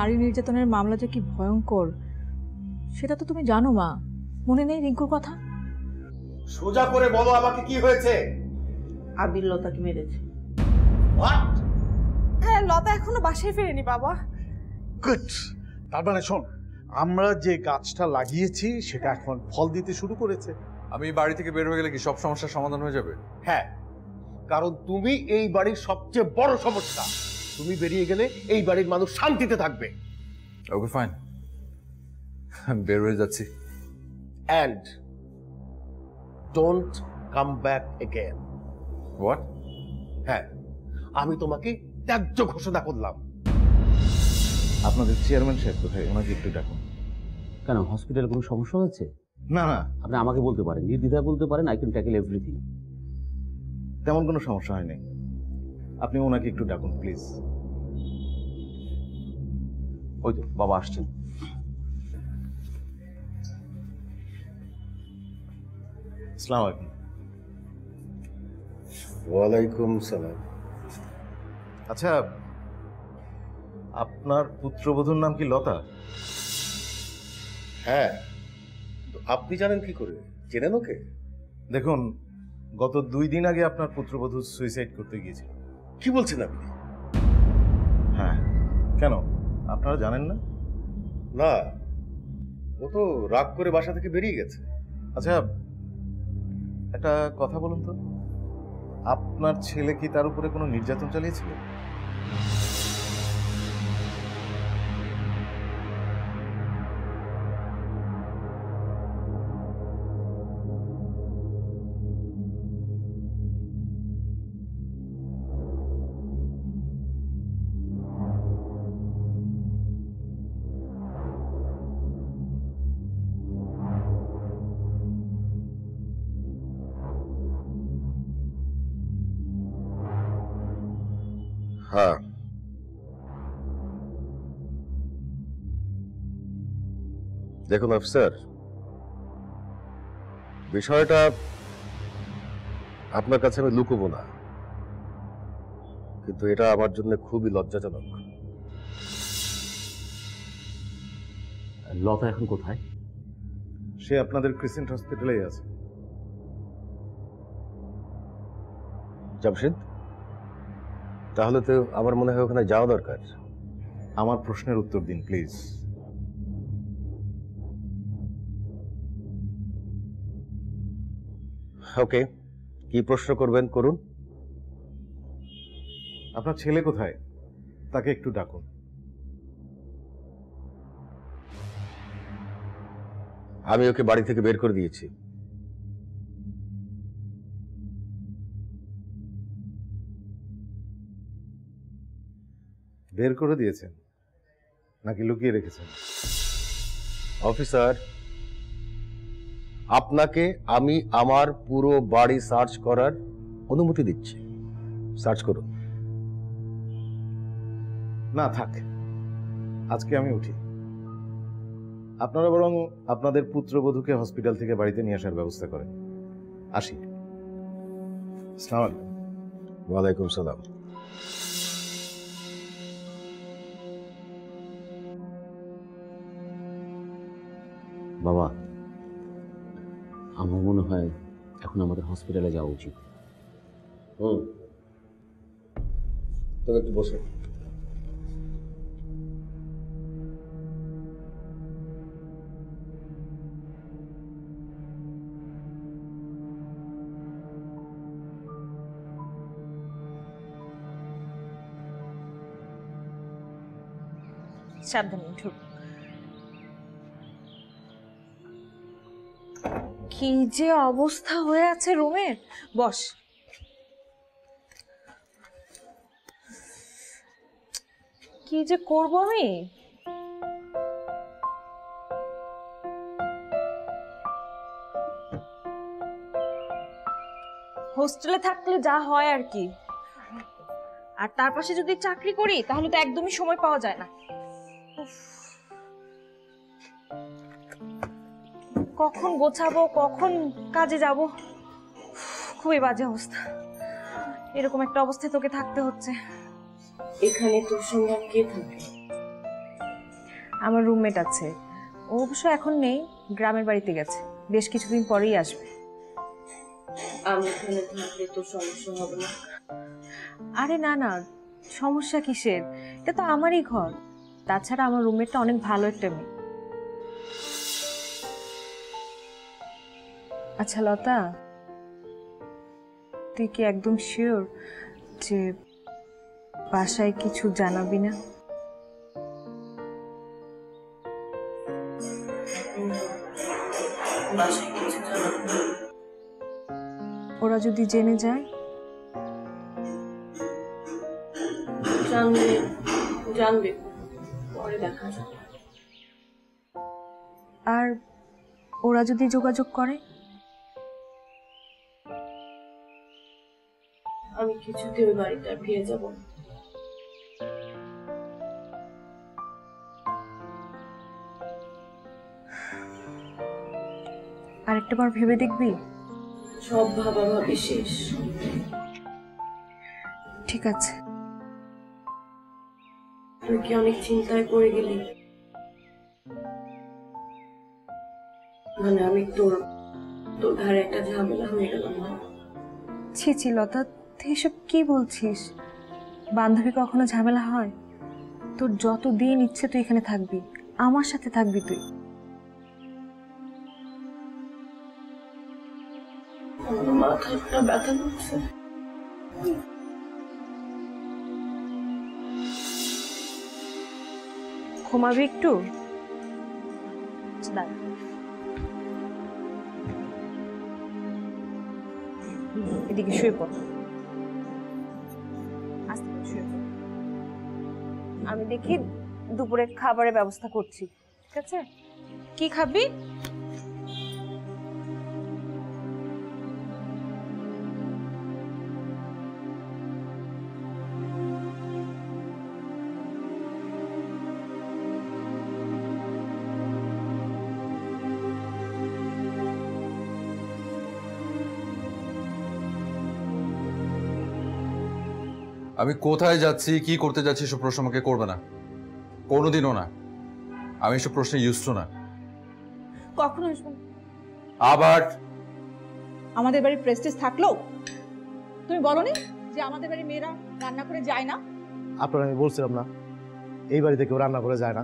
নারী নির্যাতনের মামলা যে কি ভয়ঙ্কর সেটা তো তুমি জানো মা। মনে নেই রিঙ্কুর কথা? সোজা করে বলো আমাকে কি হয়েছে? আবির লতাকে মেরেছে। হোয়াট? হ্যাঁ, লতা এখনো বাসায় ফেরেনি বাবা। গুড। তার মানে শোন, আমরা যে গাছটা লাগিয়েছি সেটা এখন ফল দিতে শুরু করেছে। আমি বাড়ি থেকে বের হয়ে গেলে কি সব সমস্যার সমাধান হয়ে যাবে? হ্যাঁ, কারণ তুমি এই বাড়ির সবচেয়ে বড় সমস্যা। তুমি বেরিয়ে গেলে এই বাড়ির মানুষ শান্তিতে থাকবে। ওকে ফাইন, আমি বের হয়ে যাচ্ছি। And don't come back again. What? হ্যাঁ, আমি তোমাকে ত্যায্য ঘোষণা করলাম। আপনাদের চেয়ারম্যান সাহেব কোথায়? ওনাকে একটু ডাকুন। কেন, হসপিটালে কোনো সমস্যা হয়েছে? না না, আপনি আমাকে বলতে পারেন, নির্দ্বিধায় বলতে পারেন। I can tackle everything. তেমন কোনো সমস্যা হয়নি, আপনি ওনাকে একটু ডাকুন প্লিজ। ওই তো বাবা আসছেন। আসসালামু আলাইকুম। ওয়ালাইকুম সালাম। আচ্ছা, আপনার পুত্রবধূর নাম কি লতা? হ্যাঁ, তো আপনি জানেন কি করে? চেনেন ওকে? দেখুন, গত 2 দিন আগে আপনার পুত্রবধূ সুইসাইড করতে গিয়েছিল। কি বলছেন আপনি? হ্যাঁ, কেন আপনারা জানেন না? না, ও তো রাগ করে বাসা থেকে বেরিয়ে গেছে। আচ্ছা, একটা কথা বলুন তো, আপনার ছেলে কি তার উপরে কোনো নির্যাতন চালিয়েছিল? হ্যাঁ, দেখুন অফিসার, বিষয়টা আপনার কাছে আমি লুকোবো না, কিন্তু এটা আমার জন্য খুবই লজ্জাজনক। লতা এখন কোথায়? সে আপনাদের ক্রিসেন্ট হসপিটালেই আছে। জামশেদ, তাহলে তো আমার মনে হয় ওখানে যাওয়া দরকার। আমার প্রশ্নের উত্তর দিন প্লিজ। ওকে, কি প্রশ্ন করবেন করুন। আপনার ছেলে কোথায়? তাকে একটু ডাকুন। আমি ওকে বাড়ি থেকে বের করে দিয়েছি। বের করে দিয়েছেন নাকি লুকিয়ে রেখেছেন? অফিসার, আপনাকে আমি আমার পুরো বাড়ি সার্চ করার অনুমতি দিচ্ছি। সার্চ করুন। না থাক, আজকে আমি উঠি। আপনারা বরং আপনাদের পুত্রবধূকে হসপিটাল থেকে বাড়িতে নিয়ে আসার ব্যবস্থা করেন। আসি। আসসালামু আলাইকুম। ওয়ালাইকুম সালাম। বাবা, আমার মনে হয় এখন আমাদের হসপিটালে যাওয়া উচিত। তবে একটু বসে। সাবধানে ঢুক। কি যে অবস্থা হয়ে আছে রুমের! বস। কি যে করব আমি? হোস্টেলে থাকলে যা হয় আর কি, আর তার পাশে যদি চাকরি করি তাহলে তো একদমই সময় পাওয়া যায় না। কখন গোছাবো, কখন কাজে যাব, খুবই বাজে অবস্থা। এরকম একটা অবস্থায় তোকে থাকতে হচ্ছে। এখানে তোর সঙ্গে কে থাকে? আমার রুমমেট আছে, ও অবশ্য এখন নেই, গ্রামের বাড়িতে গেছে, বেশ কিছুদিন পরেই আসবে। আমি এখানে থাকলে তো সমস্যা হবে না? আরে না না, সমস্যা কিসের, এটা তো আমারই ঘর। তাছাড়া আমার রুমমেটটা অনেক ভালো একটা মেয়ে। আচ্ছা লতা, তুই কি একদম শিওর যে বাসায় কিছু জানাবি না? বাসায় কিছু জানাবো না। ওরা যদি জেনে যায়? জানবে, পরে দেখা যাবে। আর ওরা যদি যোগাযোগ করে? আমি কিছুতে ওই বাড়িতে আর ফিরে যাব না। আরেকটা বার ভেবে দেখবি? সব ভাবাভাবি শেষ। ঠিক আছে। তুই কি অনেক চিন্তায় পড়ে গেলি? মানে আমি তোর ধারে একটা ঝামেলা হয়ে গেলাম না? ছি ছি লতা, তুই এসব কি বলছিস? বান্ধবী কখনো ঝামেলা হয়? তোর যত দিন ইচ্ছে তুই এখানে থাকবি, আমার সাথে থাকবি তুই। আমার মাথাটা ব্যথা করছে। ঘুমাবি একটু? দাঁড়া। এদিকে শুয়ে পড়, আস্তে করে শুয়ে পড়। আমি দেখি দুপুরে খাবারের ব্যবস্থা করছি, ঠিক আছে? কি খাবি? আমি কোথায় যাচ্ছি, কি করতে যাচ্ছি, এসব প্রশ্ন আমাকে করবে না, কোনোদিনও না। আমি এসব প্রশ্নে ইউজড না। কখনো আসবো না। আবার আমাদের বাড়ির প্রেস্টিজ থাকলেও তুমি বলনি যে আমাদের বাড়ির মেয়েরা রান্না করে যায় না? আপনার আমি বলছিলাম না এই বাড়িতে কেউ রান্না করে যায় না?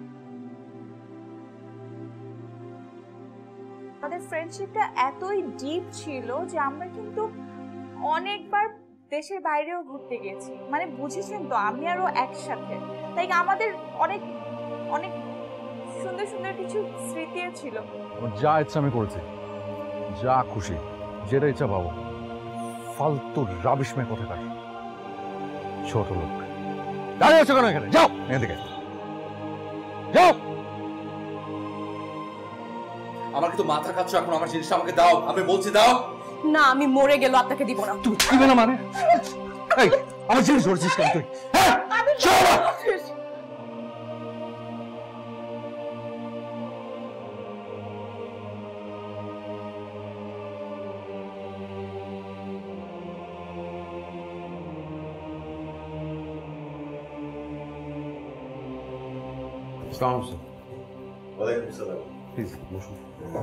আমাদের ফ্রেন্ডশিপটা এতই ডিপ ছিল যে আমরা কিন্তু অনেকবার দেশের বাইরেও ঘুরতে গেছি, মানে বুঝেছেন তো, আমি আরো একসাথে। তাই আমাদের অনেক অনেক সুন্দর সুন্দর কিছু স্মৃতিও ছিল। আমার যা ইচ্ছা আমি করেছি, যা খুশি যেটা ইচ্ছা পাবো। ফালতু রাবিশ মেয়ে কোথাকার, ছোট লোক। দাঁড়িয়ে আছো কেন এখানে? যাও এখান থেকে, যাও। আমার কিন্তু মাথা খাচ্ছ এখন, আমার জিনিসটা আমাকে দাও, আমি বলছি দাও। না, আমি মরে গেল আপনাকে দিব না। তুই দিবে না মানে? এই আমার জিনিস ধরছিস কেন তুই? হ্যাঁ চলো। আসসালামু আলাইকুম। ওয়ালাইকুম আসসালাম। প্লিজ বসুন।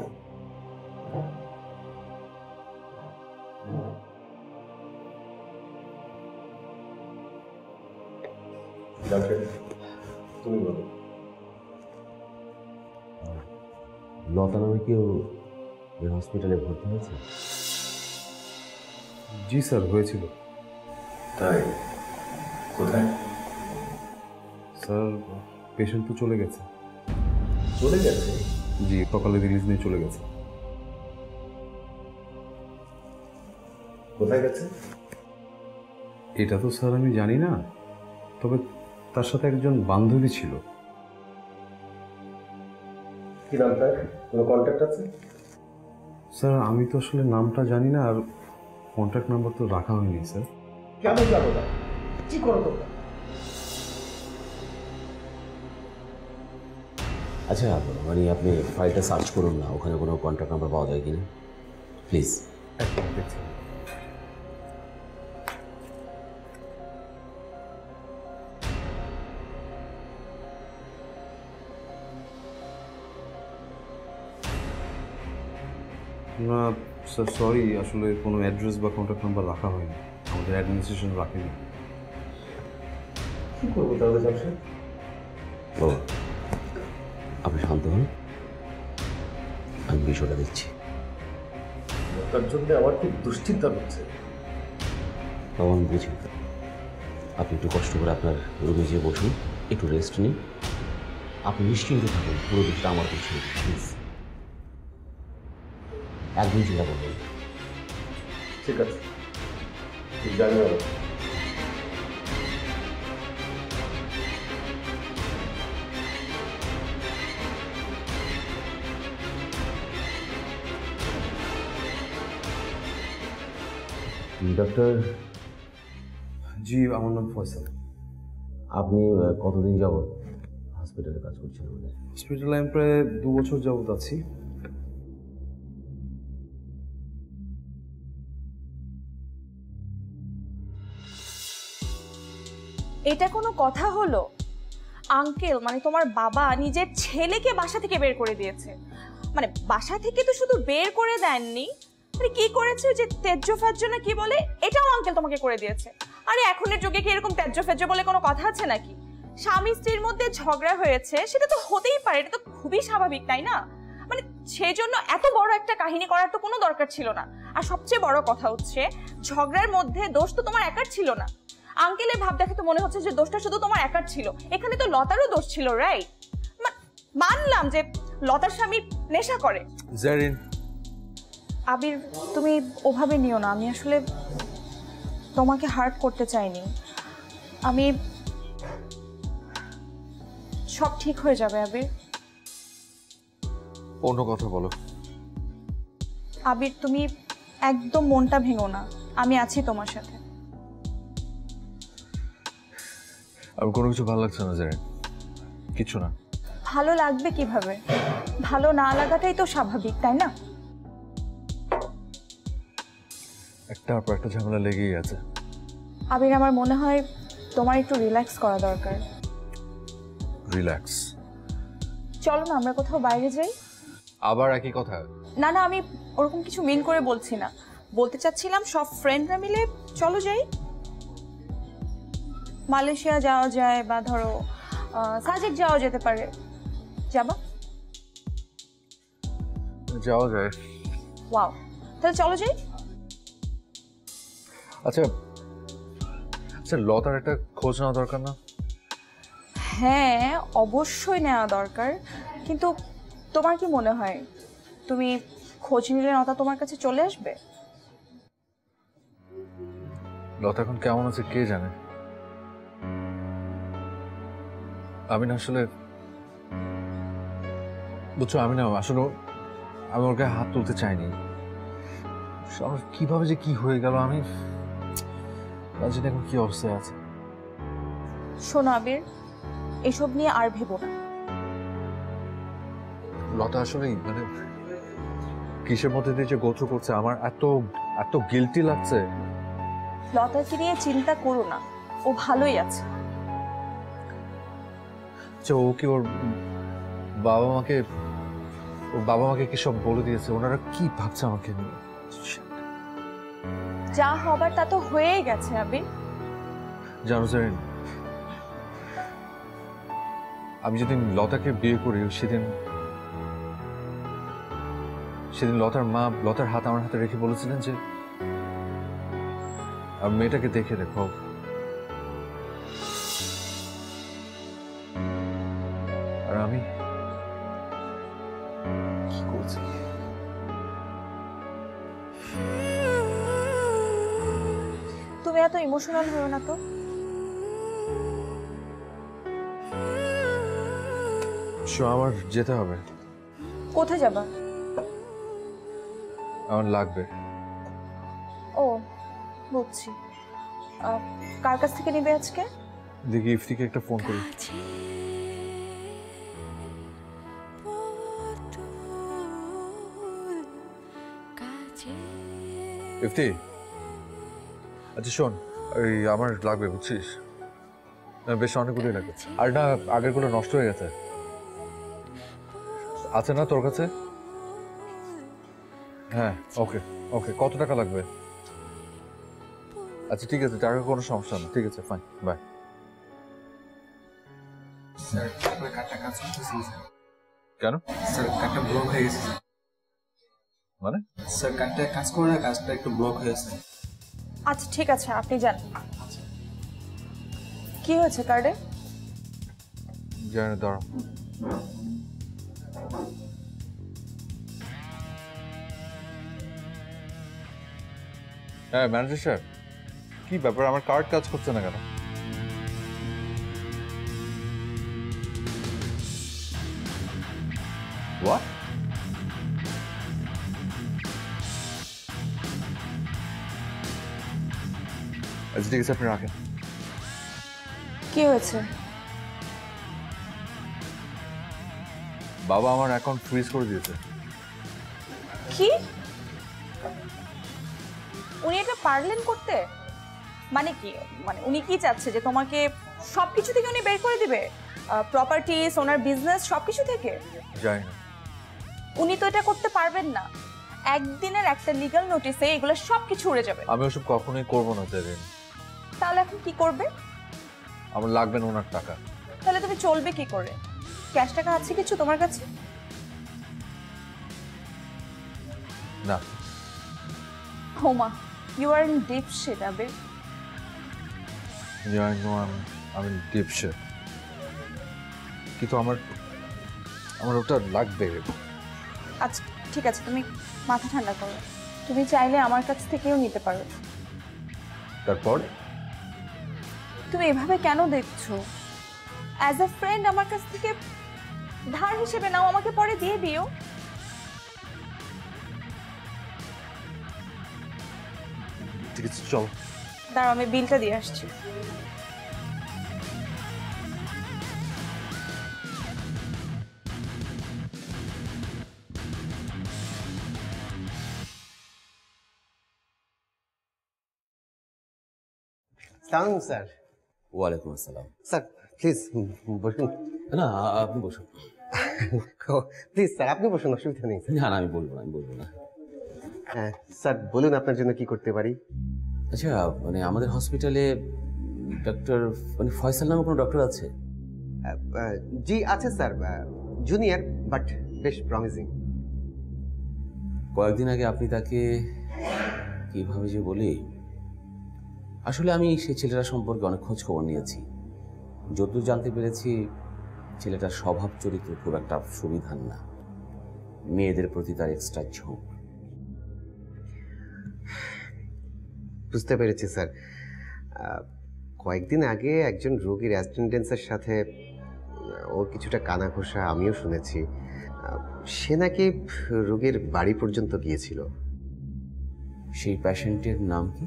ডাক্তার, তুমি বলো। লতা নামে কেউ এই হসপিটালে ভর্তি হয়েছে? জি স্যার, হয়েছিল। তাই? কোথায়? স্যার পেশেন্ট তো চলে গেছে। চলে গেছে? জি, সকালে রিলিজ নিয়ে চলে গেছে। কোথায় গেছে? এটা তো স্যার আমি জানি না, তবে তার সাথে একজন বান্ধবী ছিল। কি নাম তার? কোনো কন্ট্যাক্ট আছে? স্যার আমি তো আসলে নামটা জানি না, আর কন্ট্যাক্ট নাম্বার তো রাখা হয়নি স্যার। কেন যাবো না? কি করো তোমরা? আচ্ছা মানে আপনি ফাইলটা সার্চ করুন না, ওখানে কোনো কন্ট্যাক্ট নাম্বার পাওয়া যায় কিনা প্লিজ। একদম দেখছি। না স্যার, সরি, আসলে কোনো অ্যাড্রেস বা কন্ট্যাক্ট নাম্বার রাখা হয়নি, আমাদের অ্যাডমিনিস্ট্রেশন রাখেনি। কী করবো তাহলে স্যার? বাবা, আপনি শান্ত হন, আমি বিষয়টা দেখছি। তার জন্য আমার খুব দুশ্চিন্তা হচ্ছে। বাবা, আমি বুঝি, আপনি একটু কষ্ট করে আপনার রুমে যেয়ে বসুন, একটু রেস্ট নিন, আপনি নিশ্চিন্তে থাকুন, পুরো বিষয়টা আমার কাছে প্লিজ, একদিন চিন্তা করবেন। ঠিক আছে, ঠিক জানি বাবা। ডক্টর, জি, আমার নাম ফয়সাল। আপনি কতদিন যাবত হসপিটালে কাজ করছেন আমাদের? হসপিটালে আমি প্রায় 2 বছর যাবত আছি। এটা কোনো কথা হলো? আঙ্কেল মানে তোমার বাবা নিজের ছেলেকে বাসা থেকে বের করে দিয়েছে। মানে বাসা থেকে তো শুধু বের করে দেননি, মানে কি করেছে যে তেজ্য ফেজ্য না কি বলে, এটাও আঙ্কেল তোমাকে করে দিয়েছে। আরে এখনের যুগে কি এরকম তেজ্য ফেজ্য বলে কোনো কথা আছে নাকি? স্বামী স্ত্রীর মধ্যে ঝগড়া হয়েছে, সেটা তো হতেই পারে, এটা তো খুবই স্বাভাবিক, তাই না? মানে সেই জন্য এত বড় একটা কাহিনী করার তো কোনো দরকার ছিল না। আর সবচেয়ে বড় কথা হচ্ছে, ঝগড়ার মধ্যে দোষ তো তোমার একার ছিল না। আঙ্কেলের ভাব দেখে তো মনে হচ্ছে যে দোষটা শুধু তোমার একার ছিল, এখানে তো লতারও দোষ ছিল, রাইট? মানলাম যে লতার স্বামী নেশা করে। জারিন, আবির, তুমি ওভাবে নিও না, আমি আসলে তোমাকে হার্ট করতে চাইনি। আমি সব ঠিক হয়ে যাবে আবির। অন্য কথা বলো। আবির, তুমি একদম মনটা ভেঙো না, আমি আছি তোমার সাথে। আমি কোনো কিছু ভালো লাগছে না জারিন, কিছু না। ভালো লাগবে কিভাবে? ভালো না লাগাটাই তো স্বাভাবিক, তাই না? একটার পর একটা ঝামেলা লেগেই আছে। আবির, আমার মনে হয় তোমার একটু রিল্যাক্স করা দরকার। রিল্যাক্স? চলো না আমরা কোথাও বাইরে যাই। আবার একই কথা? না না, আমি ওরকম কিছু মিন করে বলছি না, বলতে চাচ্ছিলাম সব ফ্রেন্ডরা মিলে চলো যাই। মালয়েশিয়া যাওয়া যায়, বা ধরো সাজেক যাওয়া যেতে পারে। যাবা? যাওয়া যায়। ওয়াও, তাহলে চলো যাই। আচ্ছা আচ্ছা, লতার একটা খোঁজ নেওয়া দরকার না? হ্যাঁ, অবশ্যই নেওয়া দরকার, কিন্তু তোমার কি মনে হয় তুমি খোঁজ নিলে লতা তোমার কাছে চলে আসবে? লতা এখন কেমন আছে কে জানে। আমি না আসলে, বুঝছো, আমি না আসলে আমি ওর গায়ে হাত তুলতে চাইনি। আমার কিভাবে যে কি হয়ে গেল, আমি জানি এখন কি অবস্থায় আছে। শোনো আবির, এসব নিয়ে আর ভেবো না। লতা আসলে মানে কিসের মধ্যে দিয়ে যে গোত্র করছে, আমার এত এত গিল্টি লাগছে। লতাকে নিয়ে চিন্তা করো না, ও ভালোই আছে। আচ্ছা, ও কি ওর বাবা মাকে কি সব বলে দিয়েছে? ওনারা কি ভাবছে আমাকে নিয়ে? যা হবার তা তো হয়ে গেছে আবির। জানো জানেন, আমি যেদিন লতাকে বিয়ে করি সেদিন লতার মা লতার হাত আমার হাতে রেখে বলেছিলেন যে মেয়েটাকে দেখে রেখো। আর আমি কি করছি? তুমি এত ইমোশনাল হও না তো। আমার যেতে হবে। কোথায় যাবা? আমার লাগবে। ও বুঝছি। কার কাছ থেকে নিবে আজকে? দেখি ইফতিকে একটা ফোন করি। ইফতি, আচ্ছা শোন, ওই আমার লাগবে, বুঝছিস? বেশ অনেকগুলোই লাগবে। আর না, আগেরগুলো নষ্ট হয়ে গেছে। আছে না তোর কাছে? হ্যাঁ, ওকে ওকে, কত টাকা লাগবে? আচ্ছা ঠিক আছে, টাকা কোনো সমস্যা না, ঠিক আছে, ফাইন, বাই। স্যার আপনার কার্ডটা কাজ করতেছে না স্যার। কেন? স্যার কার্ডটা ব্লক হয়ে গেছে স্যার। মানে? স্যার কার্ডটা কাজ করে না, কাজটা একটু ব্লক হয়েছে। আচ্ছা ঠিক আছে, আপনি যান। কি হয়েছে কার্ডে? জানি না, দাঁড়াও। হ্যাঁ ম্যানেজার স্যার, কি ব্যাপার, আমার কার্ড কাজ করছে না কেন? What? আচ্ছা ঠিক আছে, আপনি রাখেন। কি হয়েছে? বাবা আমার অ্যাকাউন্ট ফ্রিজ করে দিয়েছে। কি? উনি এটা পারলেন করতে? মানে কি, মানে উনি কি চাচ্ছে যে তোমাকে সবকিছু থেকে উনি বের করে দিবে? প্রপার্টিস, ওনার বিজনেস, সবকিছু থেকে? জানি না। উনি তো এটা করতে পারবেন না। একদিনের একটা লিগ্যাল নোটিসে এগুলো সবকিছু উড়ে যাবে। আমি ওসব কখনোই করবো না জেরিন। তাহলে এখন কি করবে? আমার লাগবে না ওনার টাকা। তাহলে তুমি চলবে কি করে? ক্যাশ টাকা আছে কিছু তোমার কাছে? না। Homa, you are in deep shit আবে। Yeah, I know I'm in deep shit. কিন্তু আমার ওটা লাগবে। আচ্ছা ঠিক আছে, তুমি মাথা ঠান্ডা করো। তুমি চাইলে আমার কাছ থেকেও নিতে পারো। তারপর? তুমি এভাবে কেন দেখছো? অ্যাজ আ ফ্রেন্ড আমার কাছ থেকে ধার হিসেবে নাও, আমাকে পরে দিয়ে দিও। ঠিক আছে, চলো। দাঁড়াও, আমি বিলটা দিয়ে আসছি। সালাম স্যার। ওয়ালাইকুম আসসালাম। স্যার প্লিজ বসুন। না আপনি বসুন। প্লিজ স্যার আপনি বসুন, অসুবিধা নেই। না না, আমি বলবো না। হ্যাঁ স্যার বলুন, আপনার জন্য কি করতে পারি? আচ্ছা, মানে আমাদের হসপিটালে ডক্টর মানে ফয়সাল নামে কোনো ডক্টর আছে? জি আছে স্যার, জুনিয়র বাট বেশ প্রমিজিং। কয়েকদিন আগে আপনি তাকে কিভাবে যে বলি, আসলে আমি সেই ছেলেটা সম্পর্কে অনেক খোঁজ খবর নিয়েছি। যতদূর জানতে পেরেছি ছেলেটার স্বভাব চরিত্র খুব একটা সুবিধার না, মেয়েদের প্রতি তার এক্সট্রা ঝোঁক। বুঝতে পেরেছি স্যার। কয়েকদিন আগে একজন রোগীর অ্যাটেন্ডেন্সের সাথে ওর কিছুটা কানাঘোষা আমিও শুনেছি। সে নাকি রোগীর বাড়ি পর্যন্ত গিয়েছিল। সেই পেশেন্টের নাম কি?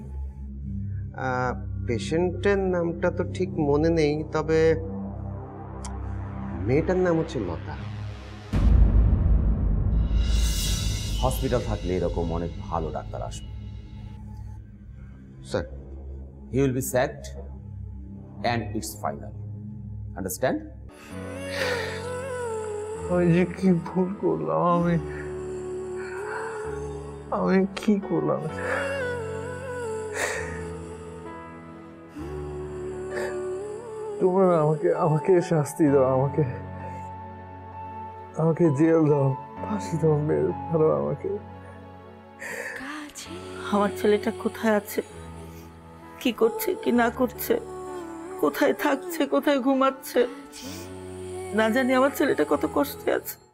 পেশেন্টের নামটা তো ঠিক মনে নেই, তবে মেয়েটার নাম হচ্ছে লতা। হসপিটাল থাকলে এরকম অনেক ভালো ডাক্তার আসবে sir. He will be sacked and it's final, understand? আমি যে কি ভুল করলাম, আমি কি করলাম? তোমরা আমাকে শাস্তি দাও, আমাকে জেল দাও, ফাঁসি দাও, মেরে ফেলো আমাকে। আমার ছেলেটা কোথায় আছে, কি করছে কি না করছে, কোথায় থাকছে কোথায় ঘুমাচ্ছে, না জানি আমার ছেলেটা কত কষ্টে আছে।